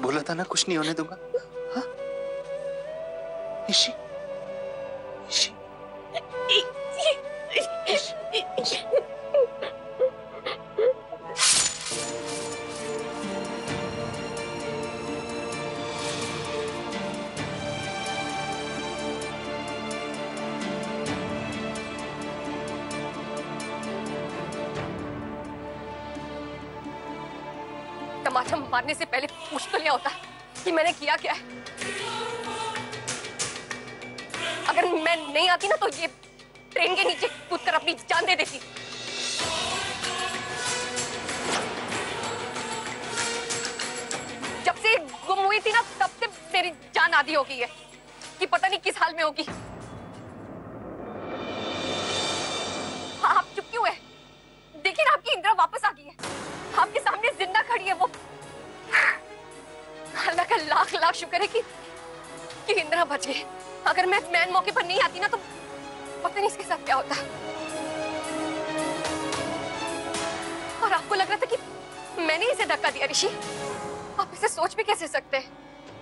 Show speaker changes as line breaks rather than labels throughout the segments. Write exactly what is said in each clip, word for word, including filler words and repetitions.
बोला था ना कुछ नहीं होने दूंगा। हाँ? ऋषि, ऋषि,
टमाटर मारने से पहले पूछ तो लिया होता कि मैंने किया क्या है। अगर मैं नहीं आती ना तो ये ट्रेन के नीचे कूदकर अपनी जान दे देती। जब से गुम हुई थी ना तब से मेरी जान आधी हो गई है कि पता नहीं किस हाल में होगी। हाँ, आप चुप क्यों है? देखिए ना, आपकी इंदिरा वापस आ गई है, आपके सामने जिंदा खड़ी है वो। अल्लाह का लाख लाख शुक्र है कि कि इंदिरा बच गई। अगर मैं मैन मौके पर नहीं आती ना तो पता नहीं इसके साथ क्या होता। और आपको लग रहा था कि मैंने इसे धक्का दिया। ऋषि, आप इसे सोच भी कैसे सकते हैं?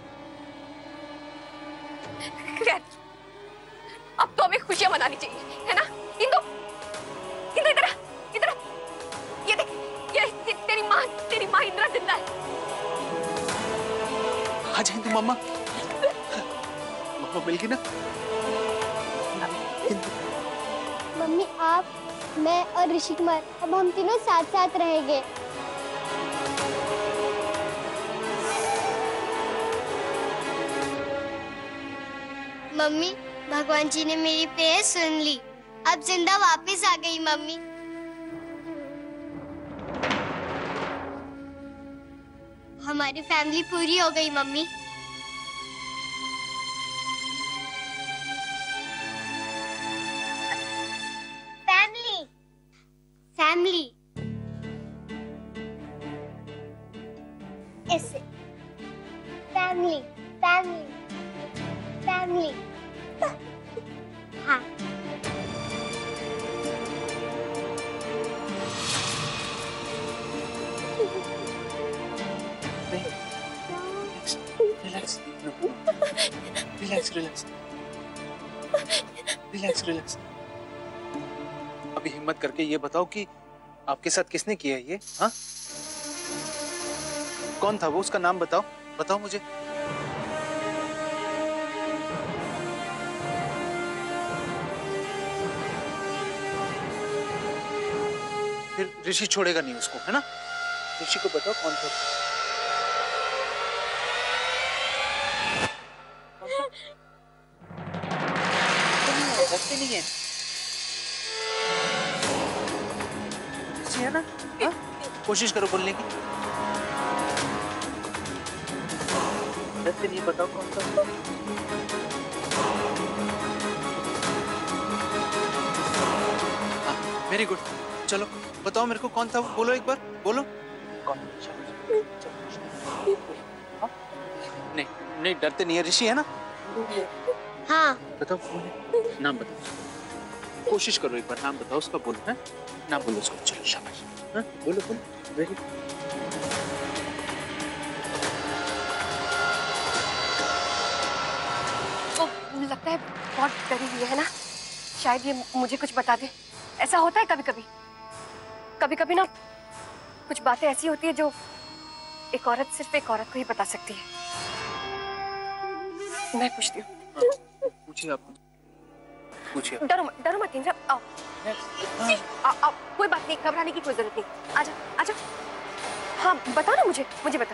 अब तो हमें खुशियां मनानी चाहिए, है ना? इंदु, इंदु इधर आ, इधर आ। ये देख, ये, ये तेरी माँ, तेरी माँ इंदिरा जिंदा है।
आ जाए इंदु मम्मा, मम्मा मिल गई ना?
मम्मी, आप, मैं और ऋषि कुमार अब हम तीनों साथ साथ रहेंगे। मम्मी, भगवान जी ने मेरी प्रेयर सुन ली, अब जिंदा वापस आ गई मम्मी। हमारी फैमिली पूरी हो गई मम्मी। फैमिली, फैमिली, ऐसे, फैमिली, फैमिली, फैमिली। हाँ।
Relax, relax, relax, relax, relax. अभी हिम्मत करके ये बताओ कि आपके साथ किसने किया है ये? हाँ? कौन था वो? उसका नाम बताओ, बताओ मुझे। फिर ऋषि छोड़ेगा नहीं उसको, है ना? ऋषि को बताओ कौन था। डरते नहीं है, है ना? हाँ? कोशिश करो बोलने की। डरते नहीं, बताओ कौन था। हाँ, वेरी गुड। चलो बताओ मेरे को कौन था वो, बोलो एक बार, बोलो कौन। हाँ? नहीं नहीं, डरते नहीं है, ऋषि है ना?
हाँ।
बताओ कौन है, नाम बताओ, कोशिश करो एक बार, नाम बताओ उसका, बोलो है, नाम बोलो उसको। चलो शाबाश, हाँ बोलो बोलो, वेरी गुड।
वो लगता है बहुत डरी हुई है ना, शायद ये मुझे कुछ बता दे। ऐसा होता है कभी कभी, कभी कभी ना कुछ बातें ऐसी होती है जो एक औरत सिर्फ एक औरत को ही बता सकती है। मैं पूछती हूँ।
पूछिए आप, पूछिए।
डरो मत, डरो मत इंद्रा, आओ। आ, आ, कोई बात नहीं, घबराने की कोई जरूरत नहीं। आजा, आजा। हाँ बता ना मुझे, मुझे बता।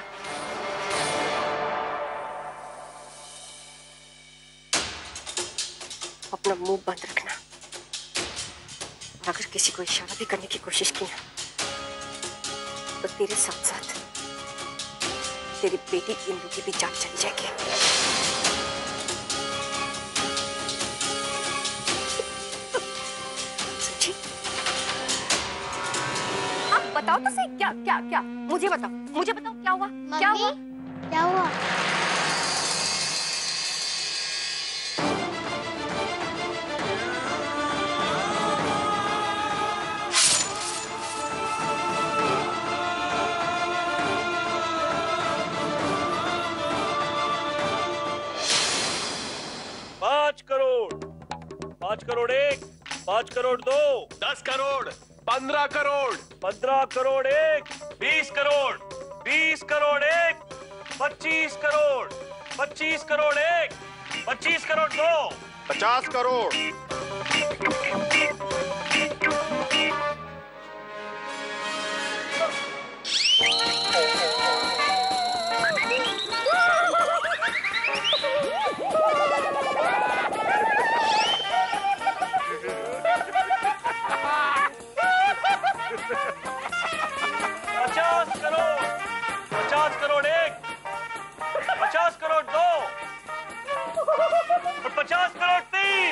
अपना मुंह बंद रखना, और अगर किसी को इशारा भी करने की कोशिश की ना तो तेरे साथ साथ तेरी बेटी इंदु की भी जान चली जाएगी। समझी? आप बताओ तो सही, क्या क्या क्या, मुझे बताओ, मुझे बताओ क्या हुआ, क्या हुआ,
क्या हुआ?
करोड़ एक, पाँच करोड़ दो,
दस करोड़, पंद्रह करोड़,
पंद्रह करोड़ एक, बीस करोड़, बीस करोड़ एक, पच्चीस करोड़, पच्चीस करोड़ एक, पच्चीस करोड़ दो,
पचास करोड़,
पचास करोड़, पचास करोड़ एक, पचास करोड़ दो और पचास करोड़ तीन।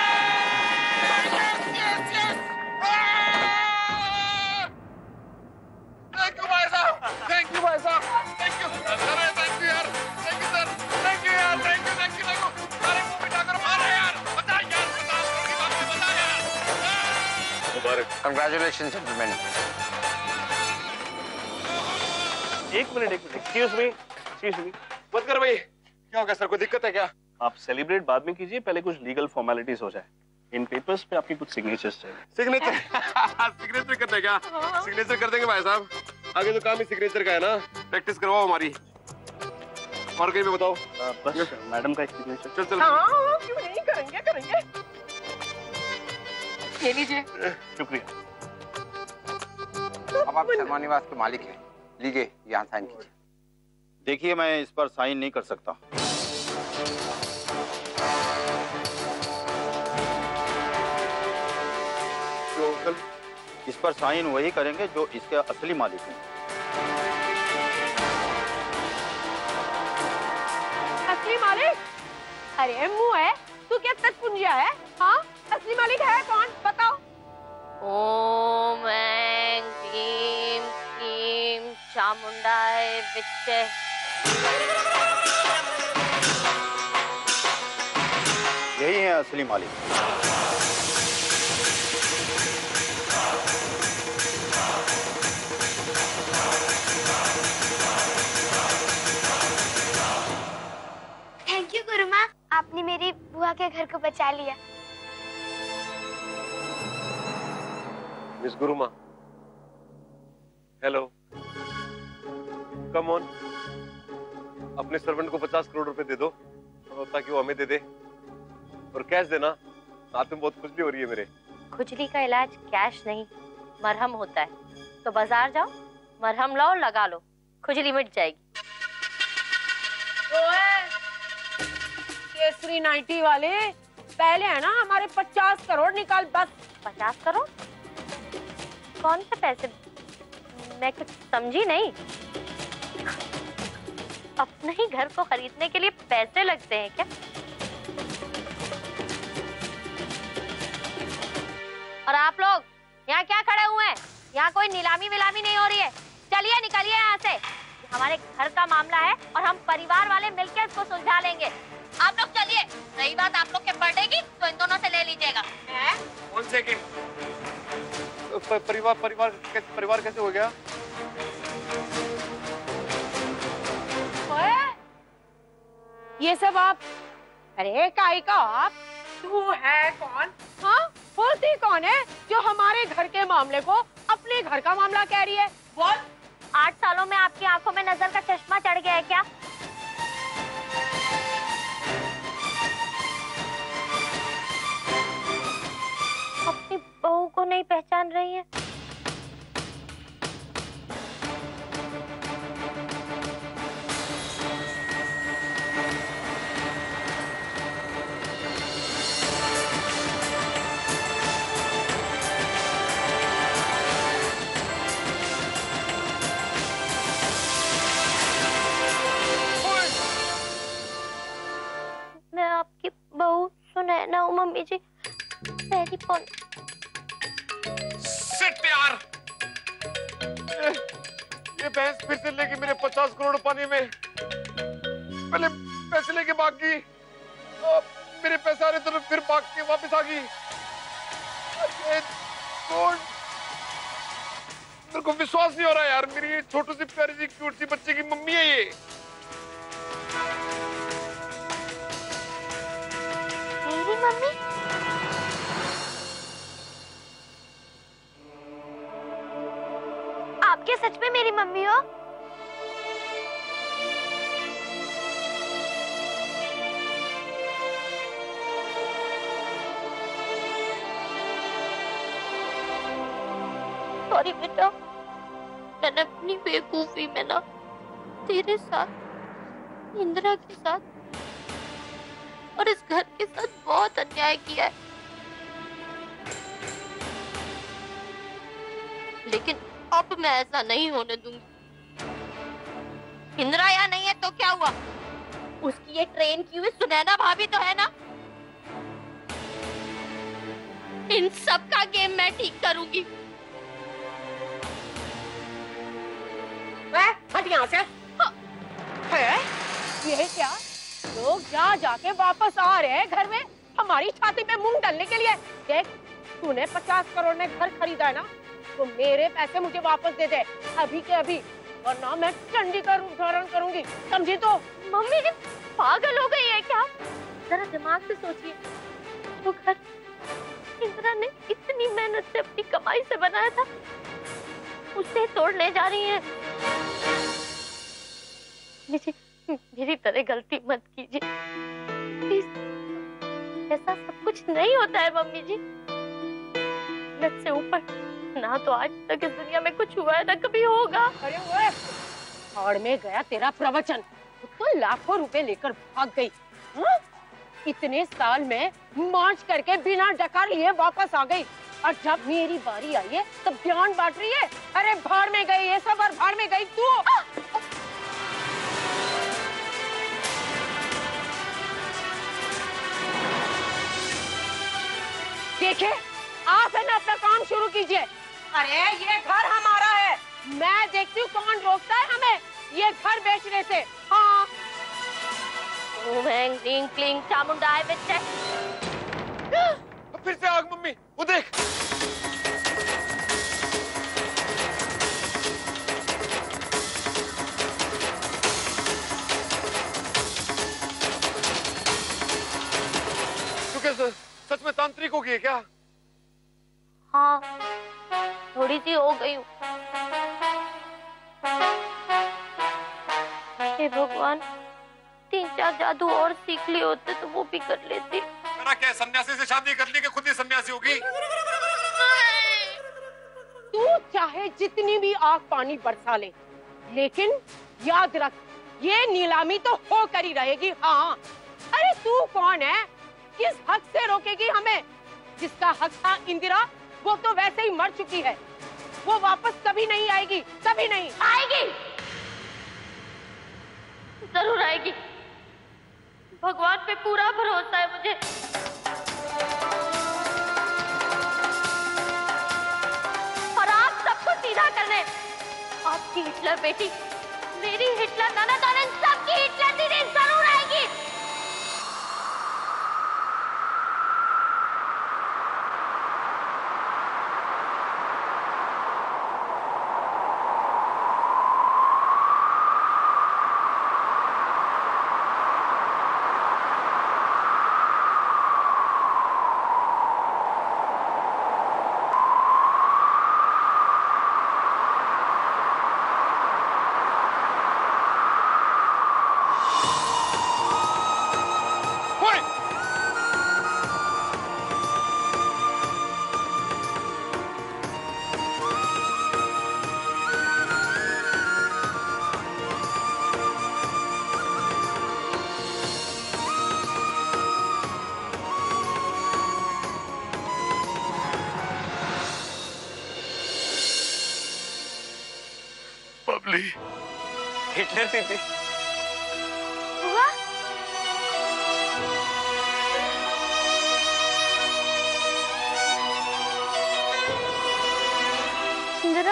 थैंक यू भाई साहब, थैंक यू भाई साहब, थैंक यू, अरे थैंक यू यार, thank you sir, thank you यार, thank you, thank you, thank you, अरे मुंह मिठा करो, अरे यार, बता यार, बता, बता यार, मुबारक,
कंग्रेचुलेशन जेंटलमैन।
एक मिनट, एक minute, excuse me, excuse me.
मत कर भाई, क्या हो गया सर, कोई दिक्कत है क्या?
आप सेलिब्रेट बाद में कीजिए, पहले कुछ लीगल फॉर्मेलिटीज हो जाए। इन पेपर्स पे आपकी कुछ सिग्नेचर्स चाहिए।
सिग्नेचर सिग्नेचर करते हैं क्या? सिग्नेचर कर देंगे भाई साहब, आगे तो काम ही सिग्नेचर का है ना, प्रैक्टिस करवाओ हमारी। और कहीं पे बताओ।
आ, बस मैडम का एक सिग्नेचर।
चल चल।
हाँ, क्यों नहीं, करेंगे करेंगे। ये लीजिए।
शुक्रिया।
अब आप शर्मा निवास के मालिक हैं, लीजिए यहाँ साइन कीजिए।
देखिए, मैं इस पर साइन नहीं कर सकता। इस पर साइन वही करेंगे जो इसके असली मालिक हैं।
असली मालिक? अरे मुंह है, तू क्या तत्पुंजिया है? हाँ, असली मालिक है कौन? बताओ।
ओम ऐं क्लीं क्लीं चामुंडाय विच्चे।
यही है असली मालिक।
थैंक यू गुरुमा, आपने मेरी बुआ के घर को बचा लिया।
Miss Gurumaa, hello, come on, अपने सर्वेंट को पचास करोड़ रुपए दे दो ताकि वो हमें दे दे, और कैश देना। हाथ में बहुत खुजली हो रही है मेरे।
खुजली का इलाज कैश नहीं, मरहम होता है। तो बाजार जाओ, मरहम लाओ, लगा लो, खुजली मिट जाएगी।
केसरी नाइटी वाले, पहले है ना हमारे पचास करोड़ निकाल। बस
पचास करोड़? कौन से पैसे? मैं कुछ समझी नहीं। अपने ही घर को खरीदने के लिए पैसे लगते हैं क्या? और आप लोग यहाँ क्या खड़े हुए हैं? यहाँ कोई नीलामी विलामी नहीं हो रही है। चलिए निकलिए यहाँ से। हमारे घर का मामला है और हम परिवार वाले मिलकर इसको सुलझा लेंगे। आप लोग चलिए। रही बात आप लोग के बर्थडे की, तो इन दोनों से ले लीजिएगा।
वन सेकेंड, परिवार परिवार परिवार कैसे हो गया?
ये सब आप, अरे काई का आप, तू है कौन? हाँ, होती कौन है जो हमारे घर के मामले को अपने घर का मामला कह रही है? बोल।
आठ सालों में आपकी आंखों में नजर का चश्मा चढ़ गया है क्या? अपनी बहू को नहीं पहचान रही है? मैं आपकी बहू सुनैना हूँ मम्मी जी। पहली पौन
सिट यार, ये भैंस फिर से लेके मेरे पचास करोड़ पानी में। पहले पैसे लेके भाग गई, मेरे पैसे आ रहे तो फिर भाग के वापस आ गई। मेरे को विश्वास नहीं हो रहा यार, मेरी ये छोटी सी प्यारी सी क्यूट सी बच्चे की मम्मी है ये।
मेरी मम्मी?
क्या सच में मेरी मम्मी हो? सॉरी बेटा, मैंने अपनी बेवकूफी में ना तेरे साथ, इंदिरा के साथ और इस घर के साथ बहुत अन्याय किया है। लेकिन अब मैं ऐसा नहीं होने दूंगी। इंदिरा यहाँ नहीं है तो क्या हुआ? उसकी ये ट्रेन की हुई सुनैना भाभी तो है ना। इन सब का गेम मैं ठीक करूंगी।
हट यहाँ से। है ये क्या? लोग जा जाके वापस आ रहे हैं घर में हमारी छाती पे मूंग डालने के लिए। देख, तूने पचास करोड़ में घर खरीदा है ना, तो मेरे पैसे मुझे वापस दे दे अभी के अभी, वरना मैं चंडी का रूप धारण करूंगी, समझी? तो
मम्मी जी पागल हो गई है क्या? जरा दिमाग से सोचिए, वो घर इंदिरा ने इतनी मेहनत से अपनी कमाई से बनाया था, उसे तोड़ने जा रही है। जी, मेरी तरह गलती मत कीजिए प्लीज। ऐसा सब कुछ नहीं होता है मम्मी जी। लत से ऊपर ना तो आज तक इस दुनिया में कुछ हुआ है ना कभी होगा।
अरे वो भाड़ में गया तेरा प्रवचन। तो लाखों रुपए लेकर भाग गई। हा? इतने साल में मार्च करके बिना डकार लिए वापस आ गई, और जब मेरी बारी आई है तब बयान बांट रही है। अरे भाड़ में गई ये सब और भाड़ में गई तू। देखिए, आप है ना अपना काम शुरू कीजिए। अरे ये घर हमारा है, मैं देखती हूँ कौन रोकता है हमें ये घर बेचने से। हाँ,
ओम ऐं ह्रीं क्लीं चामुंडाय विद्महे।
फिर से आग मम्मी, वो देख। तू कैसे सच में तांत्रिक हो गई क्या?
हाँ, थोड़ी सी हो गई हूँ। हे भगवान, तीन चार जादू और सीख लिए होते तो वो भी कर लेती।
मेरा क्या सन्यासी से शादी कर ली कि खुद ही सन्यासी होगी?
तू चाहे जितनी भी आग पानी बरसा ले, लेकिन याद रख ये नीलामी तो होकर ही रहेगी। हाँ, अरे तू कौन है, किस हक से रोकेगी हमें? जिसका हक था इंदिरा, वो तो वैसे ही मर चुकी है, वो वापस कभी नहीं आएगी, कभी नहीं
आएगी। जरूर आएगी, भगवान पे पूरा भरोसा है मुझे। और आप सबको सीधा करने, आपकी हिटलर बेटी, मेरी हिटलर ननद और इन सबकी हिटलर दीदी जरूर आएगी।
हिटलर दीदी।
हुआ? इंदिरा?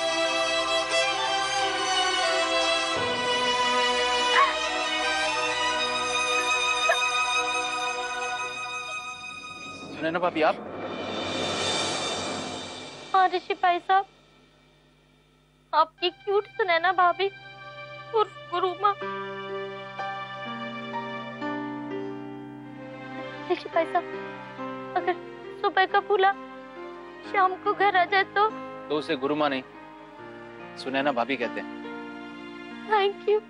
सुनैना भाभी आप?
हाँ ऋषि भाई साहब, आपकी क्यूट सुनैना भाभी उर्फ गुरुमा। ऋषि भाई साहब, अगर सुबह का फूला शाम को घर आ जाए तो?
तो उसे गुरुमा नहीं सुने ना भाभी कहते हैं।
Thank you.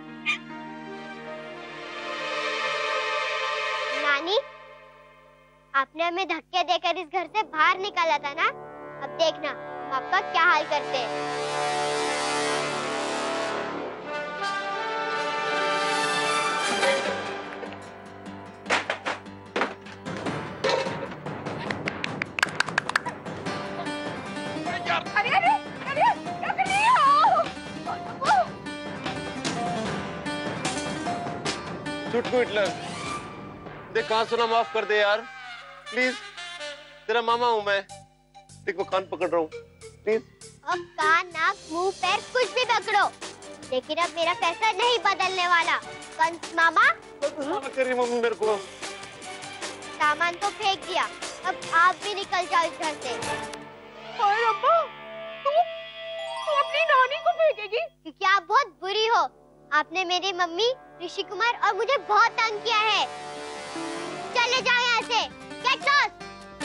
नानी, आपने हमें धक्के देकर इस घर से बाहर निकाला था ना, अब देखना पापा क्या हाल करते हैं।
अरे अरे अरे क्या कर रही हो?
चुटकू हिटलर, देख कहाँ सुना, माफ कर दे यार प्लीज। तेरा मामा हूँ मैं, देख मैं कान पकड़ रहा हूँ प्लीज।
अब कान, नाक, मुंह, पैर कुछ भी पकड़ो, लेकिन अब मेरा फैसला नहीं बदलने वाला। कंस मामा,
कर रही मम्मी मेरे को।
सामान तो फेंक दिया, अब आप भी निकल जाओ इस घर से।
और अम्मा, तू तू अपनी नानी को फेंकेगी?
क्योंकि आप बहुत बुरी हो। आपने मेरी मम्मी, ऋषि कुमार और मुझे बहुत तंग किया है। चले जाओ यहाँ से। Get lost.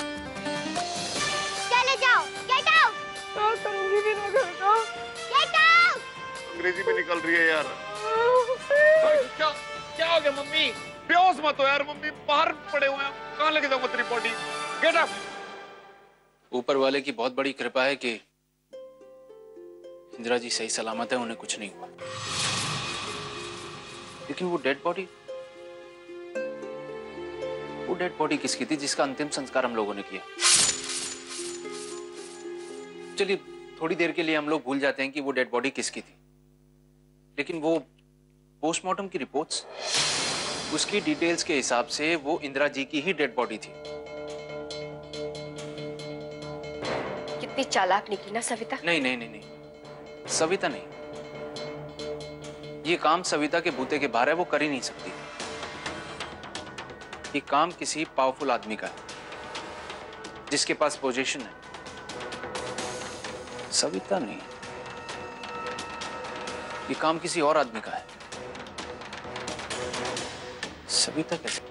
चले जाओ। Get out.
क्या करूंगी बिना घर का?
Get out.
अंग्रेजी में निकल रही है यार।
क्या क्या हो गया मम्मी?
बेहोश मत हो यार मम्मी, बाहर पड़े हुए हैं, कहाँ लेके जाऊँ तेरी बॉडी? Get up.
ऊपर वाले की बहुत बड़ी कृपा है कि इंदिरा जी सही सलामत है, उन्हें कुछ नहीं हुआ। लेकिन वो डेड बॉडी वो डेड बॉडी किसकी थी जिसका अंतिम संस्कार हम लोगों ने किया? चलिए थोड़ी देर के लिए हम लोग भूल जाते हैं कि वो डेड बॉडी किसकी थी, लेकिन वो पोस्टमार्टम की रिपोर्ट्स, उसकी डिटेल्स के हिसाब से वो इंदिरा जी की ही डेड बॉडी थी।
कितनी चालाक निकली ना सविता।
नहीं नहीं नहीं नहीं, सविता नहीं, ये काम सविता के बूते के बाहर है, वो कर ही नहीं सकती। ये काम किसी पावरफुल आदमी का है, जिसके पास पोजीशन है। सविता नहीं, ये काम किसी और आदमी का है। सविता कैसे?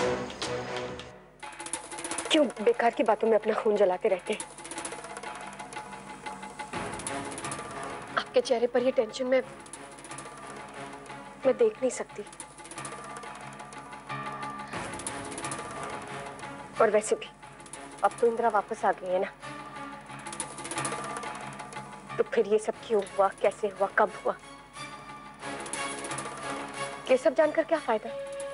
क्यों बेकार की बातों में अपना खून जलाते रहते हैं? आपके चेहरे पर ये टेंशन में मैं देख नहीं सकती। और वैसे भी अब तो इंदिरा वापस आ गई है ना, तो फिर ये सब क्यों हुआ, कैसे हुआ, कब हुआ, ये सब जानकर क्या फायदा?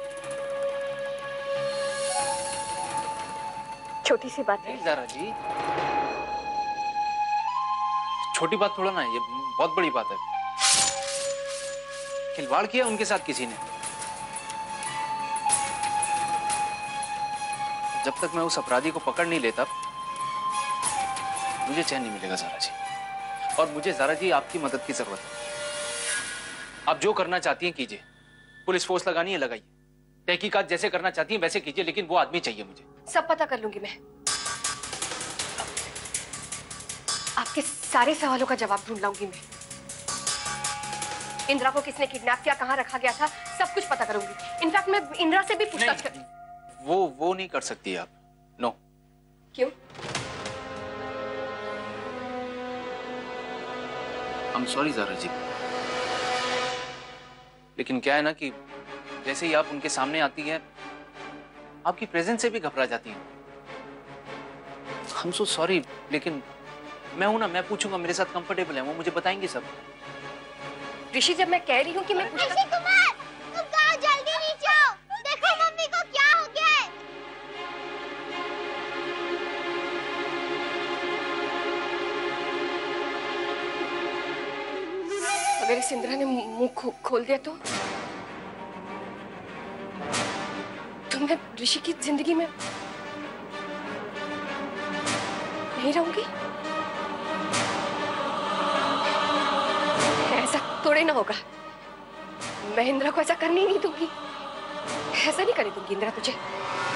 छोटी सी बात है।
ज़रा जी, छोटी बात थोड़ा ना है, ये बहुत बड़ी बात है। खिलवाड़ किया उनके साथ किसी ने। जब तक मैं उस अपराधी को पकड़ नहीं लेता मुझे चैन नहीं मिलेगा ज़रा जी। और मुझे ज़रा जी आपकी मदद की जरूरत है। आप जो करना चाहती हैं कीजिए, पुलिस फोर्स लगानी है लगाइए, तहकीकात जैसे करना चाहती हैं वैसे कीजिए, लेकिन वो आदमी चाहिए मुझे।
सब पता कर लूंगी मैं, आपके सारे सवालों का जवाब ढूंढ लाऊंगी मैं। इंदिरा को किसने किडनैप किया, कहाँ रखा गया था, सब कुछ पता करूंगी। इनफैक्ट मैं इंदिरा से भी पूछताछ कर।
वो वो नहीं कर सकती आप। नो।
क्यों?
I'm sorry ज़रा जी, लेकिन क्या है ना कि जैसे ही आप उनके सामने आती हैं, आपकी प्रेजेंस से भी घबरा जाती हैं। I'm so sorry, लेकिन मैं हूं ना, मैं पूछूंगा, मेरे साथ कंफर्टेबल है, वो मुझे बताएंगे सब।
ऋषि, जब मैं कह रही हूँ कि मैं
ऋषि कुमार, तुम कहाँ? जल्दी नीचे आओ, देखो मम्मी को क्या हो गया है।
अगर इस इंदिरा ने मुंह खो, खोल दिया तो तो मैं ऋषि की जिंदगी में नहीं रहूंगी। ऐसा थोड़े ना होगा, मैं इंदिरा को ऐसा करने ही नहीं दूंगी। ऐसा नहीं करने दूंगी इंदिरा तुझे।